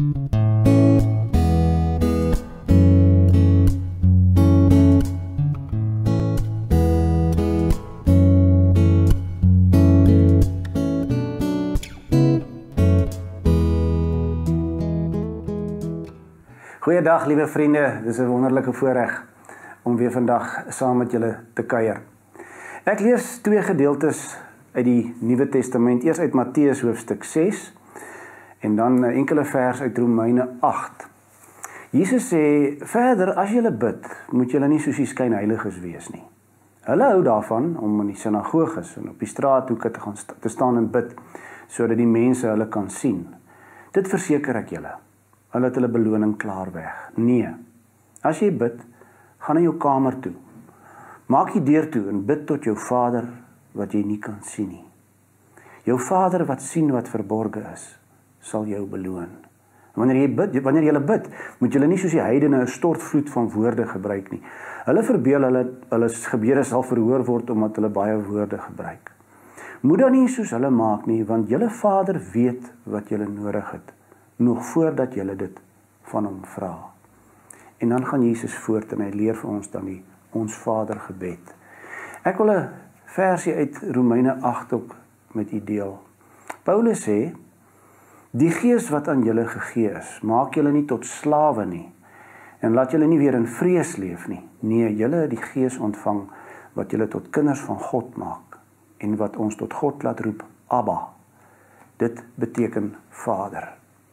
Goeiedag liewe vriende, dis 'n wonderlike voorreg om weer vandag saam met julle te kuier. Ek lees twee gedeeltes uit die Nuwe Testament, eers uit Matteus hoofstuk 6 en dan 'n enkele vers uit Romeine 8. Jesus sê verder, as julle bid, moet julle nie soos die skynheiliges wees nie. Hulle hou daarvan om in die sinagoges en op die straathoeke te staan en bid, sodat die mense hulle kan sien. Dit verseker ek julle. Hulle het hulle beloning klaar weg. Nee, as jy bid, gaan na jou kamer toe. Maak die deur toe en bid tot jou Vader wat jy nie kan sien nie. Jou Vader wat sien wat verborge is, sal jou beloon. Wanneer jy bid, moet jy nie soos die heidene 'n stortvloed van woorde gebruik nie. Hulle verbeel hulle gebede sal verhoor word omdat hulle baie woorde gebruik. Moet dan nie soos hulle maak nie, want julle Vader weet wat julle nodig het, nog voordat julle dit van hom vra. En dan gaan Jesus voort en hy leer vir ons dan die ons Vader gebed. Ek wil 'n versie uit Romeine 8 ook met u deel. Paulus sê, die gees wat aan julle gegee is, maak julle nie tot slawe nie, en laat julle nie weer in vrees leef nie. Nee, julle het die gees ontvang, wat julle tot kinders van God maak, en wat ons tot God laat roep, Abba. Dit beteken Vader.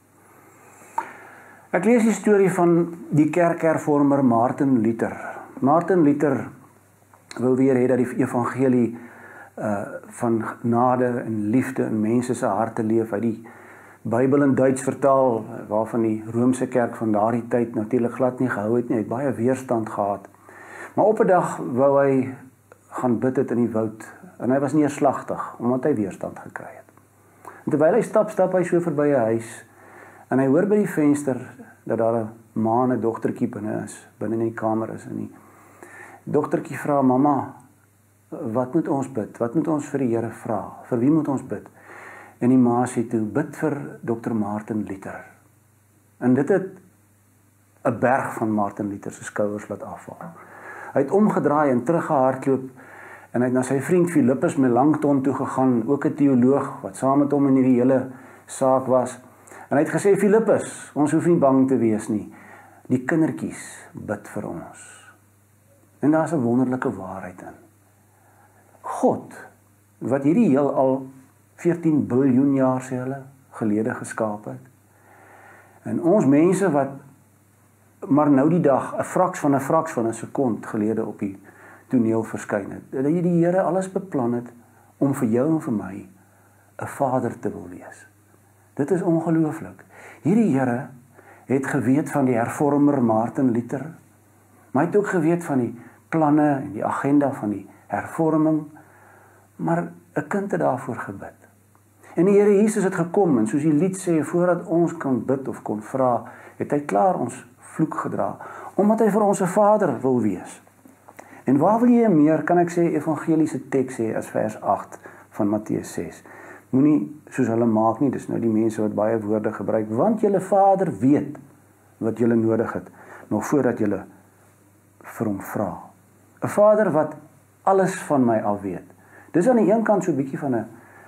Ek lees die storie van die kerkhervormer Martin Luther. Martin Luther wou weer hê dat die evangelie van genade en liefde in mense se harte leef. Hy die Bybel in Duits vertaal, waarvan die Romeinse kerk van daardie tyd natuurlik glad nie gehou het nie. Hy het baie weerstand gehad. Maar op 'n dag wou hy gaan bid het in die woud en hy was neerslagtig omdat hy weerstand gekry het. En terwyl hy stap hy so verby 'n huis en hy hoor by die venster dat daar 'n ma en 'n dogtertjie binne in die kamer is. En die dogtertjie vra, mamma, wat moet ons bid? Wat moet ons vir die Here vra? Vir wie moet ons bid? En die ma sê toe, bid vir Dr. Martin Luther. En dit het 'n berg van Martin Luther se skouers laat afval. Hy het omgedraai en teruggehardloop en hy het na sy vriend Philippus Melanchthon toe gegaan, ook 'n teoloog wat saam met hom in hierdie hele saak was. En hy het gesê, Philippus, ons hoef nie bang te wees nie. Die kindertjies bid vir ons. En daar is 'n wonderlike waarheid in. God, wat hierdie heel al 14 biljoen jaar sê hulle, gelede geskaap het. En ons mense wat maar nou die dag 'n fraks van 'n sekond gelede op die toneel verskyn het. Dat die Here alles beplan het om vir jou en vir my 'n Vader te wil wees. Dit is ongelooflik. Hierdie Here het geweet van die hervormer Martin Luther, maar hy het ook geweet van die planne en die agenda van die hervorming, maar 'n kind het daarvoor gebid. En die Here Jesus het gekom en soos die lied sê, voordat ons kan bid of kon vra, het hy klaar ons vloek gedra, omdat hy vir ons 'n Vader wil wees. En waar wil jy meer, kan ek sê, evangeliese teks sê as vers 8 van Matteus 6. Moenie soos hulle maak nie, dis nou die mense wat baie woorde gebruik, want julle Vader weet wat julle nodig het, nog voordat julle vir hom vra. 'n Vader wat alles van my al weet. Dis aan die een kant so 'n bietjie van 'n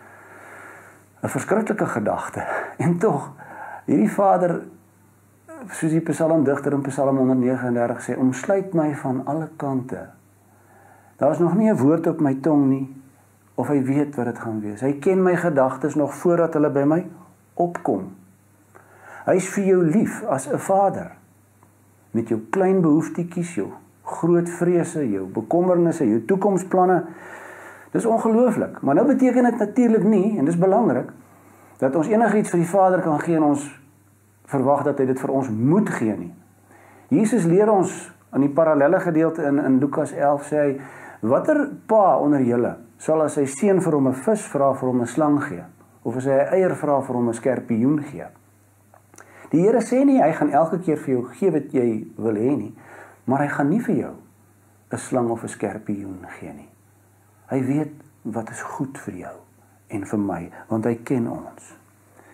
verskriklike gedagte. En tog, hierdie Vader, soos die psalmdigter in Psalm 139 sê, omsluit my van alle kante. Daar is nog nie 'n woord op my tong nie, of hy weet wat dit gaan wees. Hy ken my gedagtes nog voordat hulle by my opkom. Hy is vir jou lief as 'n Vader, met jou klein behoeftetjies, jou groot vrese, jou bekommernisse, jou toekomsplanne. Dis ongelooflik, maar nou beteken dit natuurlik nie, en dis belangrik, dat ons enigiets vir die Vader kan gee en ons verwag dat hy dit vir ons moet gee nie. Jesus leer ons in die parallelle gedeelte in Lukas 11 sê hy, watter pa onder julle sal as sy seun vir hom 'n vis vra vir hom 'n slang gee, of as hy 'n eier vra vir hom 'n skorpioen gee. Die Here sê nie hy gaan elke keer vir jou gee wat jy wil hê nie, maar hy gaan nie vir jou 'n slang of 'n skorpioen gee nie. Hy weet wat is goed vir jou en vir my, want hy ken ons.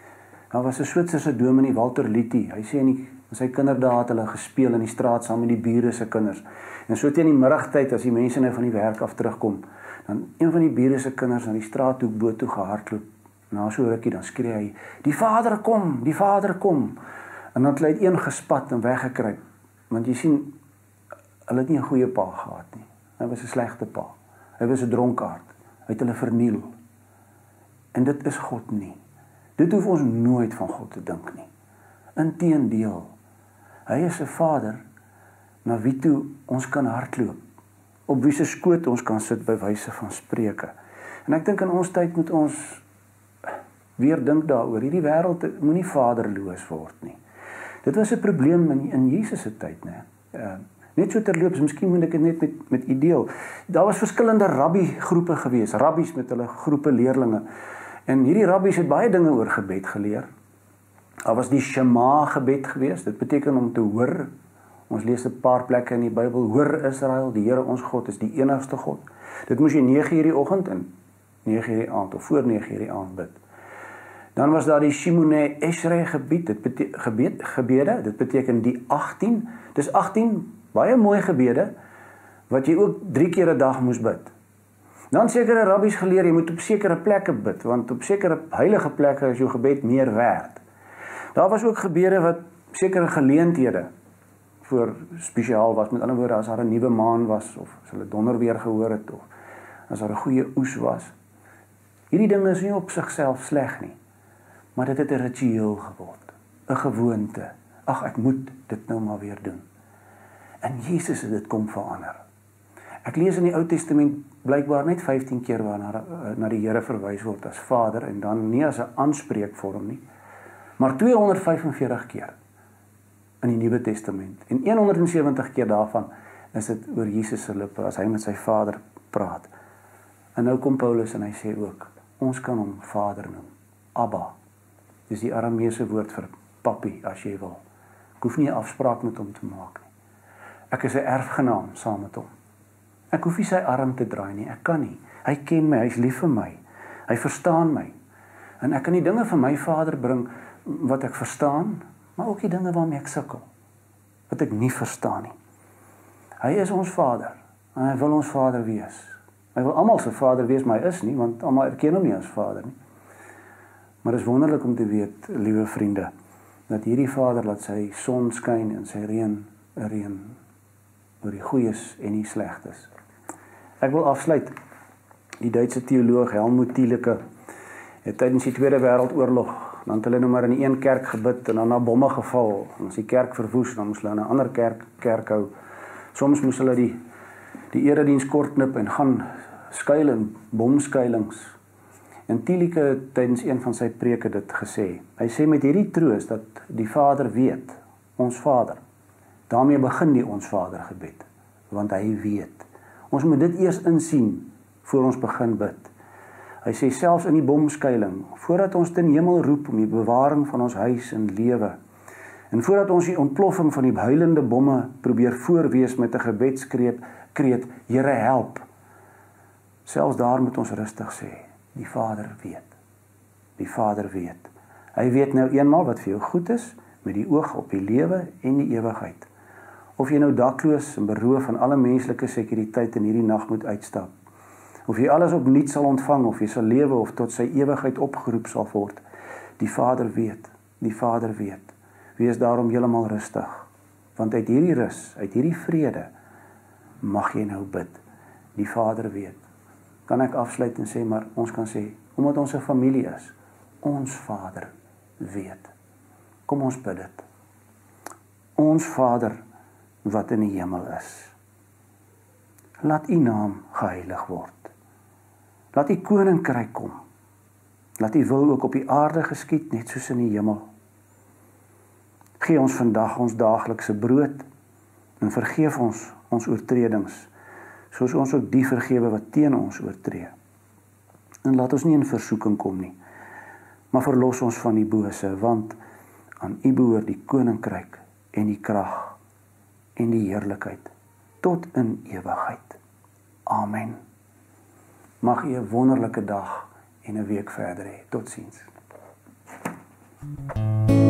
Daar was 'n Switserse dominee, Walter Litti. Hy sê in sy kinderdae het hulle gespeel in die straat saam met die bure se kinders. En so teen die middagtyd as die mense nou van die werk af terugkom, dan een van die bure se kinders aan die straathoek bo toe gehardloop. Na so rukkie dan skree hy: "Die Vader kom, die Vader kom." En dan het hy een gespat en weggekruip. Want jy sien, hulle het nie 'n goeie pa gehad nie. Hy was 'n slegte pa. Hy was 'n dronkaard. Hy het hulle verniel. En dit is God nie. Dit hoef ons nooit van God te dink nie. Inteendeel, hy is 'n Vader na wie toe ons kan hardloop, op wie se skoot ons kan sit by wyse van Spreuke. En ek dink in ons tyd moet ons weer dink daaroor. Hierdie wêreld moenie vaderloos word nie. Dit was 'n probleem in Jesus se tyd, né? Net so terloops, miskien moet ek dit net met u deel. Daar was verskillende rabbi-groepe gewees, rabbies met hulle groepe leerlinge. En hierdie rabbies het baie dinge oor gebed geleer. Daar was die Shema gebed gewees. Dit beteken om te hoor. Ons lees 'n paar plekke in die Bybel: "Hoor Israel, die Here ons God is die enigste God." Dit moes jy 9:00 die oggend en 9:00 die aand of voor 9:00 die aand bid. Dan was daar die Shimone Esrei gebede. Dit beteken die 18. Dis 18 baie mooi gebede wat jy ook 3 keer 'n dag moes bid. Dan sekere rabbies geleer jy moet op sekere plekke bid, want op sekere heilige plekke is jou gebed meer werd. Daar was ook gebede wat sekere geleenthede voor spesiaal was. Met ander woorde, as daar 'n nuwe maan was, of as hulle donderweer gehoor het, of as daar 'n goeie oes was. Hierdie dinge is nie op sigself sleg nie, maar dit het 'n ritueel geword, 'n gewoonte. Ag, ek moet dit nou maar weer doen. En Jesus het dit kom verander. Ek lees in die Ou Testament blykbaar net 15 keer waar na die Here verwys word as Vader, en dan nie as 'n aanspreekvorm nie, maar 245 keer in die Nuwe Testament. En 170 keer daarvan is dit oor Jesus se lippe as hy met sy Vader praat. En nou kom Paulus en hy sê ook, ons kan hom Vader noem. Abba. Dis die Arameese woord vir papi, as jy wil. Ek hoef nie 'n afspraak met hom te maak nie. Ek is 'n erfgenaam saam met hom. Ek hoef nie sy arm te draai nie, ek kan nie. Hy ken my, hy is lief vir my. Hy verstaan my. En ek kan die dinge van my Vader bring wat ek verstaan, maar ook die dinge waarmee ek sukkel, wat ek nie verstaan nie. Hy is ons Vader, en hy wil ons Vader wees. Hy wil almal se Vader wees, maar hy is nie, want almal erken hom nie as Vader nie. Maar dit is wonderlik om te weet, liewe vriende, dat hierdie Vader laat sy son skyn en sy reën oor die goeies en die slegtes. Ek wil afsluit. Die Duitse teoloog Helmut Thielicke het tydens die Tweede Wêreldoorlog, dan het hulle nou maar in die een kerk gebid en dan na bomme geval. En as die kerk verwoes, dan moes hulle in 'n ander kerk hou. Soms moes hulle die erediens kort knip en gaan skuil in bomskuilings. En Thielicke het tydens een van sy preke dit gesê. Hy sê met hierdie troos dat die Vader weet, ons Vader. Daarmee begin die ons Vader gebed, want hy weet. Ons moet dit eers insien voor ons begin bid. Hy sê selfs in die bomskuiling, voordat ons ten hemel roep om die bewaring van ons huis en lewe, en voordat ons die ontploffing van die huilende bomme probeer voorwees met 'n gebedskreet, Here help. Selfs daar moet ons rustig sê, die Vader weet. Die Vader weet. Hy weet nou eenmaal wat vir jou goed is, met die oog op die lewe en die ewigheid. Of jy nou dakloos en beroof van alle menslike sekuriteit in hierdie nag moet uitstap. Of jy alles opnuut sal ontvang, of jy sal lewe of tot sy ewigheid opgeroep sal word. Die Vader weet. Die Vader weet. Wees daarom heeltemal rustig. Want uit hierdie rus, uit hierdie vrede, mag jy nou bid. Die Vader weet. Kan ek afsluit en sê, maar ons kan sê, omdat ons 'n familie is, ons Vader weet. Kom ons bid dit. Ons Vader wat in die hemel is. Laat u naam geheilig word. Laat u koninkryk kom. Laat u wil ook op die aarde geskied, net soos in die hemel. Gee ons vandag ons daaglikse brood en vergeef ons oortredings, soos ons ook die vergewe wat teen ons oortree. En laat ons nie in versoeking kom nie, maar verlos ons van die bose, want aan u behoort die koninkryk en die krag en die heerlikheid tot in ewigheid. Amen. Mag u 'n wonderlike dag en 'n week verder hê. Totsiens. Totsiens.